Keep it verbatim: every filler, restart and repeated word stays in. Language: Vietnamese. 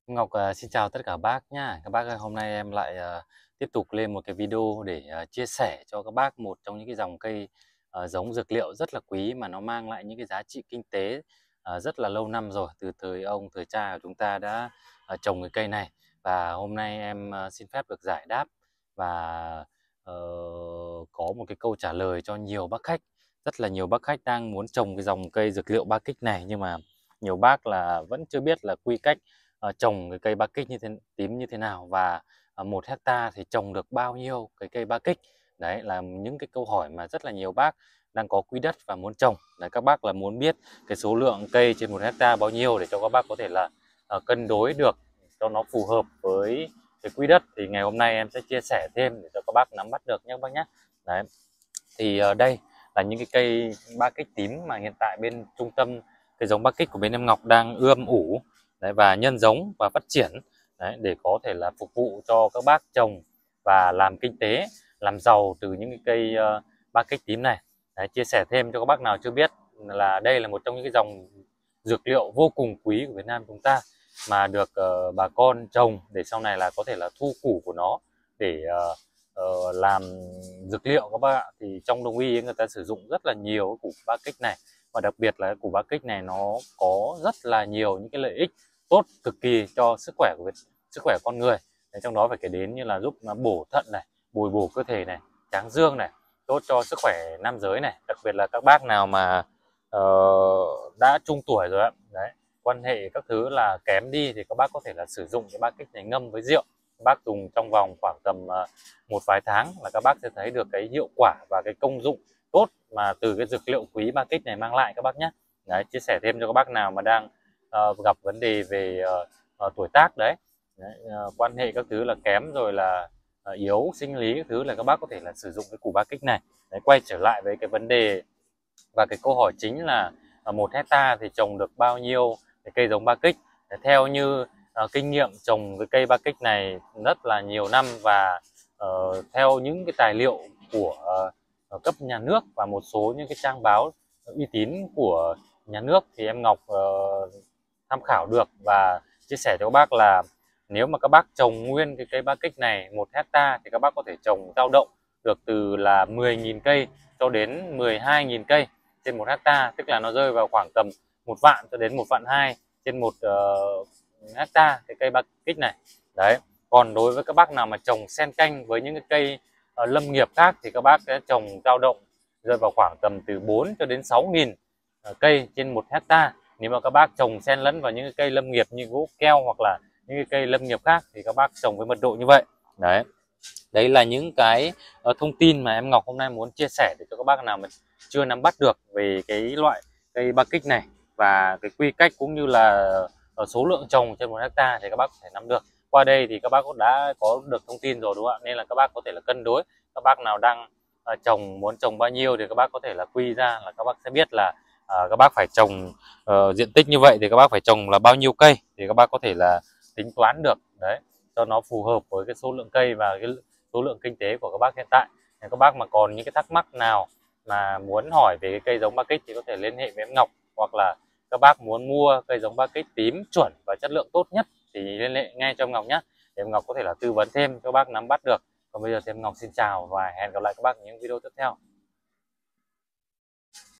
Ngọc, à, xin chào tất cả bác nhá. Các bác ơi, hôm nay em lại, ờ, tiếp tục lên một cái video để, ờ, chia sẻ cho các bác một trong những cái dòng cây, ờ, giống dược liệu rất là quý mà nó mang lại những cái giá trị kinh tế, ờ, rất là lâu năm rồi, từ thời ông, thời cha của chúng ta đã, ờ, trồng cái cây này. Và hôm nay em, ờ, xin phép được giải đáp và, ờ, có một cái câu trả lời cho nhiều bác khách. Rất là nhiều bác khách đang muốn trồng cái dòng cây dược liệu Ba Kích này, nhưng mà nhiều bác là vẫn chưa biết là quy cách ờ, trồng cái cây ba kích như thế tím như thế nào, và ờ, một hecta thì trồng được bao nhiêu cái cây ba kích. Đấy là những cái câu hỏi mà rất là nhiều bác đang có quỹ đất và muốn trồng. Đấy, các bác là muốn biết cái số lượng cây trên một hecta bao nhiêu để cho các bác có thể là ờ, cân đối được cho nó phù hợp với cái quỹ đất. Thì ngày hôm nay em sẽ chia sẻ thêm để cho các bác nắm bắt được nhé các bác nhé. Đấy, thì ở đây là những cái cây ba kích tím mà hiện tại bên trung tâm cái giống ba kích của bên em Ngọc đang ươm ủ đấy, và nhân giống và phát triển đấy, để có thể là phục vụ cho các bác trồng và làm kinh tế, làm giàu từ những cái cây uh, ba kích tím này. Đấy, chia sẻ thêm cho các bác nào chưa biết là đây là một trong những cái dòng dược liệu vô cùng quý của Việt Nam chúng ta, mà được uh, bà con trồng để sau này là có thể là thu củ của nó để uh, uh, làm dược liệu các bác ạ. Thì trong đông y ấy, người ta sử dụng rất là nhiều củ ba kích này, và đặc biệt là củ ba kích này nó có rất là nhiều những cái lợi ích tốt cực kỳ cho sức khỏe của sức khỏe con người. Đấy, trong đó phải kể đến như là giúp nó bổ thận này, bồi bổ cơ thể này, tráng dương này, tốt cho sức khỏe nam giới này, đặc biệt là các bác nào mà uh, đã trung tuổi rồi ạ. Đấy, quan hệ các thứ là kém đi thì các bác có thể là sử dụng cái ba kích này ngâm với rượu. Các bác dùng trong vòng khoảng tầm uh, một vài tháng là các bác sẽ thấy được cái hiệu quả và cái công dụng tốt mà từ cái dược liệu quý ba kích này mang lại các bác nhé. Đấy, chia sẻ thêm cho các bác nào mà đang uh, gặp vấn đề về uh, uh, tuổi tác đấy, đấy uh, quan hệ các thứ là kém rồi là uh, yếu sinh lý các thứ, là các bác có thể là sử dụng cái củ ba kích này. Đấy, quay trở lại với cái vấn đề và cái câu hỏi chính là uh, một hecta thì trồng được bao nhiêu cái cây giống ba kích. Đấy, theo như uh, kinh nghiệm trồng cái cây ba kích này rất là nhiều năm, và uh, theo những cái tài liệu của uh, cấp nhà nước và một số những cái trang báo uy tín của nhà nước thì em Ngọc uh, tham khảo được và chia sẻ cho các bác là nếu mà các bác trồng nguyên cái cây ba kích này một hecta thì các bác có thể trồng dao động được từ là mười nghìn cây cho đến mười hai nghìn cây trên một hecta, tức là nó rơi vào khoảng tầm một vạn cho đến một vạn hai trên một uh, hecta cái cây ba kích này. Đấy, còn đối với các bác nào mà trồng xen canh với những cái cây uh, lâm nghiệp khác thì các bác sẽ trồng dao động rơi vào khoảng tầm từ bốn cho đến sáu nghìn uh, cây trên một hecta. Nếu mà các bác trồng xen lẫn vào những cái cây lâm nghiệp như gỗ keo hoặc là những cái cây lâm nghiệp khác thì các bác trồng với mật độ như vậy. Đấy, đấy là những cái uh, thông tin mà em Ngọc hôm nay muốn chia sẻ để cho các bác nào mà chưa nắm bắt được về cái loại cây ba kích này và cái quy cách cũng như là uh, số lượng trồng trên một hecta thì các bác có thể nắm được. Qua đây thì các bác cũng đã có được thông tin rồi đúng không ạ, nên là các bác có thể là cân đối. Các bác nào đang uh, trồng muốn trồng bao nhiêu thì các bác có thể là quy ra, là các bác sẽ biết là uh, các bác phải trồng uh, diện tích như vậy thì các bác phải trồng là bao nhiêu cây, thì các bác có thể là tính toán được đấy cho nó phù hợp với cái số lượng cây và cái số lượng kinh tế của các bác hiện tại. Nếu các bác mà còn những cái thắc mắc nào mà muốn hỏi về cái cây giống ba kích thì có thể liên hệ với em Ngọc, hoặc là các bác muốn mua cây giống ba kích tím chuẩn và chất lượng tốt nhất thì liên hệ ngay cho em Ngọc nhé, để em Ngọc có thể là tư vấn thêm cho các bác nắm bắt được. Còn bây giờ thì em Ngọc xin chào và hẹn gặp lại các bác ở những video tiếp theo.